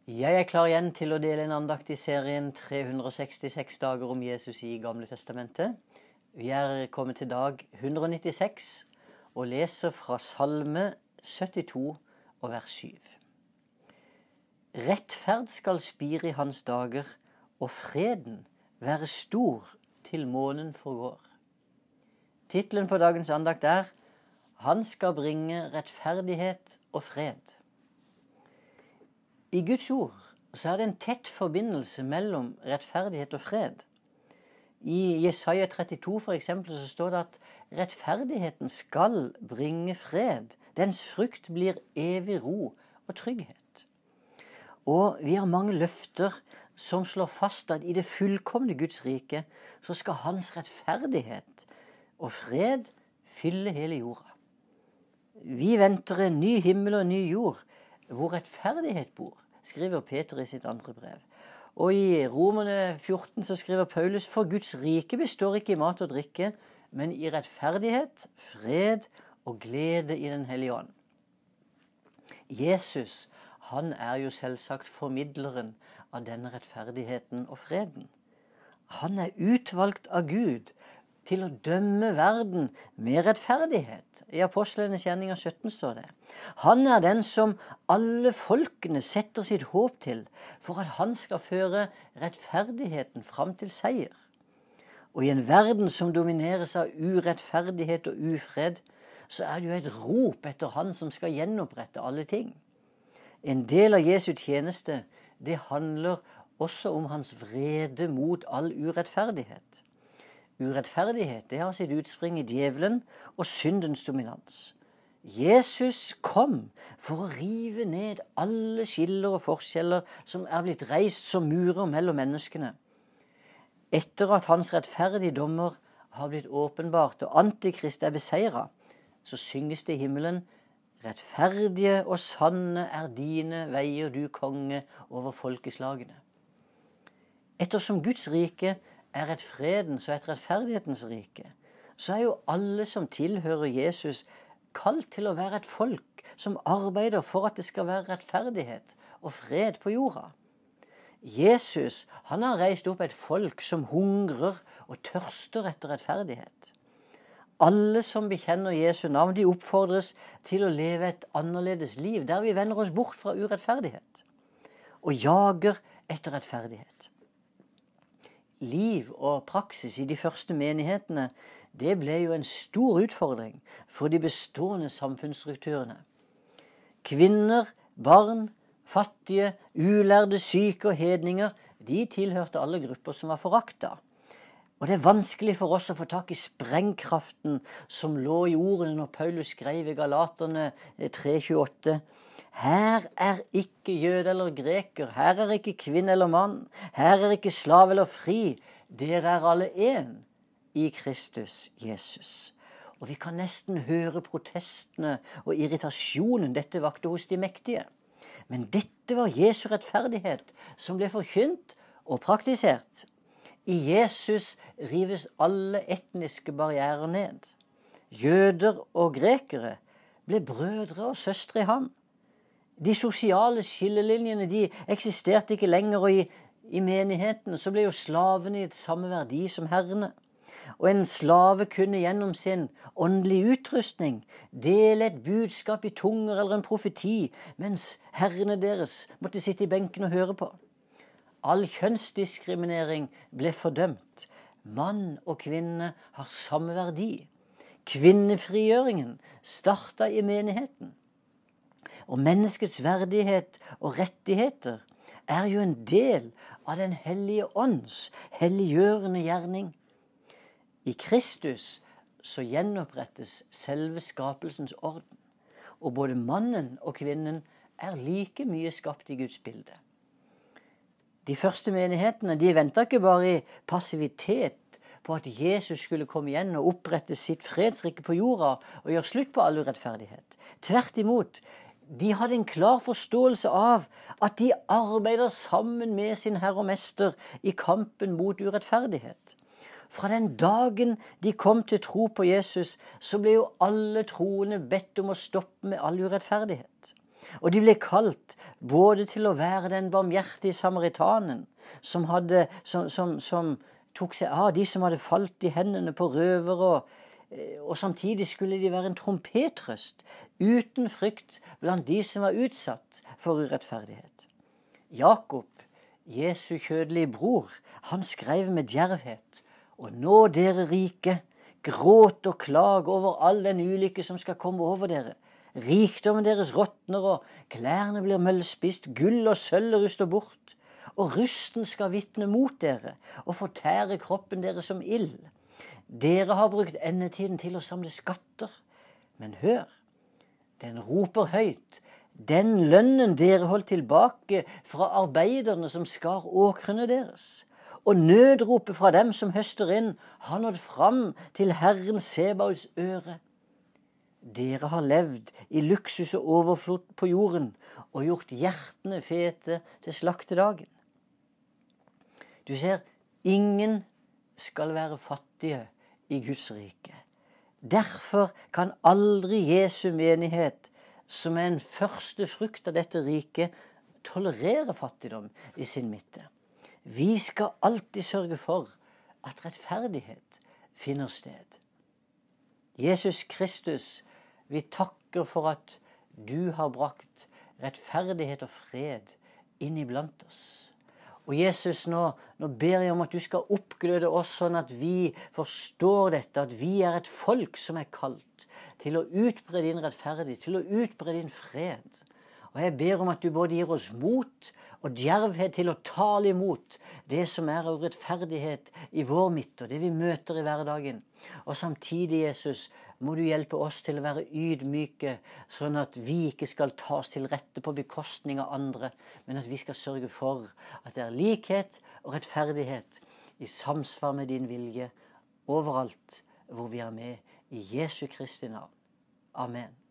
Jeg er klar igjen til å dele en andakt i serien 366 dager om Jesus i Gamle Testamentet. Vi er kommet til dag 196 og leser fra Salme 72 og vers 7. Rettferd skal spire i hans dager, og freden være stor til månen forgår. Titelen på dagens andakt er «Han skal bringe rettferdighet og fred». I Guds ord så er det en tett forbindelse mellom rettferdighet og fred. I Jesaja 32 for eksempel så står det at rettferdigheten skal bringe fred. Dens frukt blir evig ro og trygghet. Og vi har mange løfter som slår fast at i det fullkomne Guds rike så skal hans rettferdighet og fred fylle hele jorda. Vi venter en ny himmel og en ny jord, hvor rettferdighet bor, skriver Peter i sitt andre brev. Og i Romerne 14 så skriver Paulus, for Guds rike består ikke i mat og drikke, men i rettferdighet, fred og glede i den hellige ånd. Jesus, han er jo selvsagt formidleren av denne rettferdigheten og freden. Han er utvalgt av Gud til å dømme verden med rettferdighet. I Apostlenes gjerninger 17 står det. Han er den som alle folkene setter sitt håp til, for at han skal føre rettferdigheten fram til seier. Og i en verden som domineres av urettferdighet og ufred, så er det jo et rop etter han som skal gjenopprette alle ting. En del av Jesu tjeneste, det handler også om hans vrede mot all urettferdighet. Urettferdighet, det har sitt utspring i djevelen og syndens dominans. Jesus kom for å rive ned alle skiller og forskjeller som er blitt reist som murer mellom menneskene. Etter at hans rettferdige dommer har blitt åpenbart og Antikrist er beseiret, så synges det i himmelen, rettferdige og sanne er dine veier, du konge, over folkeslagene. Ettersom Guds rike er et fredens og et rettferdighetens rike, så er jo alle som tilhører Jesus kalt til å være et folk som arbeider for at det skal være rettferdighet og fred på jorda. Jesus, han har reist opp et folk som hungrer og tørster etter rettferdighet. Alle som bekjenner Jesu navn, de oppfordres til å leve et annerledes liv, der vi vender oss bort fra urettferdighet og jager etter rettferdighet. Liv og praksis i de første menighetene, det ble jo en stor utfordring for de bestående samfunnsstrukturene. Kvinner, barn, fattige, ulærde, syke og hedninger, de tilhørte alle grupper som var foraktet. Og det er vanskelig for oss å få tak i sprengkraften som lå i ordene når Paulus skrev i Galaterne 3:28. Her er ikke jøde eller greker, her er ikke kvinne eller mann, her er ikke slav eller fri, dere er alle en i Kristus Jesus. Og vi kan nesten høre protestene og irritasjonen dette vakte hos de mektige. Men dette var Jesu rettferdighet som ble forkynt og praktisert. I Jesus rives alle etniske barrierer ned. Jøder og grekere ble brødre og søstre i ham. De sosiale skillelinjene, de eksisterte ikke lenger, og i menighetene så ble jo slavene gitt samme verdi som herrene. Og en slave kunne gjennom sin åndelige utrustning dele et budskap i tunger eller en profeti, mens herrene deres måtte sitte i benken og høre på. All kjønnsdiskriminering ble fordømt. Mann og kvinne har samme verdi. Kvinnefrigjøringen startet i menigheten. Og menneskets verdighet og rettigheter er jo en del av den hellige ånds helliggjørende gjerning. I Kristus så gjenopprettes selve skapelsens orden, og både mannen og kvinnen er like mye skapt i Guds bilde. De første menighetene, de ventet ikke bare i passivitet på at Jesus skulle komme igjen og opprette sitt fredsrike på jorda og gjøre slutt på all urettferdighet. Tvert imot, de hadde en klar forståelse av at de arbeider sammen med sin Herre og Mester i kampen mot urettferdighet. Fra den dagen de kom til tro på Jesus, så ble jo alle troende bedt om å stoppe med all urettferdighet. Og de ble kalt både til å være den barmhjertige samaritanen som tok seg av de som hadde falt i hendene på røvere, og samtidig skulle de være en trompetrøst uten frykt blant de som var utsatt for urettferdighet. Jakob, Jesu kjødelige bror, han skrev med djervhet: «Og nå dere rike, gråt og klag over all den ulykke som skal komme over dere. Rikdommen deres råtner, og klærne blir møllspist, gull og sølv ruster bort, og rusten skal vitne mot dere og fortære kroppen deres som ild. Dere har brukt endetiden til å samle skatter, men hør, den roper høyt, den lønnen dere holdt tilbake fra arbeiderne som skar åkrene deres. Og nødropet fra dem som høster inn, har nådd fram til Herren Sebaots øre. Dere har levd i luksus og overflod på jorden, og gjort hjertene fete til slaktedagen. Du ser, ingen skal være fattige i Guds rike. Derfor kan aldri Jesu menighet, som er en første frukt av dette riket, tolerere fattigdom i sin midte. Vi skal alltid sørge for at rettferdighet finner sted. Jesus Kristus, vi takker for at du har brakt rettferdighet og fred inn iblant oss. Og Jesus, nå ber jeg om at du skal oppgløde oss sånn at vi forstår dette, at vi er et folk som er kalt til å utbre din rettferdighet, til å utbre din fred. Og jeg ber om at du både gir oss mot og djervhet til å tale imot det som er av rettferdighet i vår midt, og det vi møter i hverdagen. Og samtidig, Jesus, må du hjelpe oss til å være ydmyke, sånn at vi ikke skal ta oss til rette på bekostning av andre, men at vi skal sørge for at det er likhet og rettferdighet i samsvar med din vilje overalt hvor vi er med, i Jesu Kristi navn. Amen.